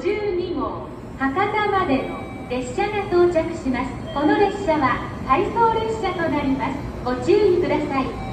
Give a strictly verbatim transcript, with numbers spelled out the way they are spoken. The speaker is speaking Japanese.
じゅうにごう博多までの列車が到着します。この列車は回送列車となります。ご注意ください。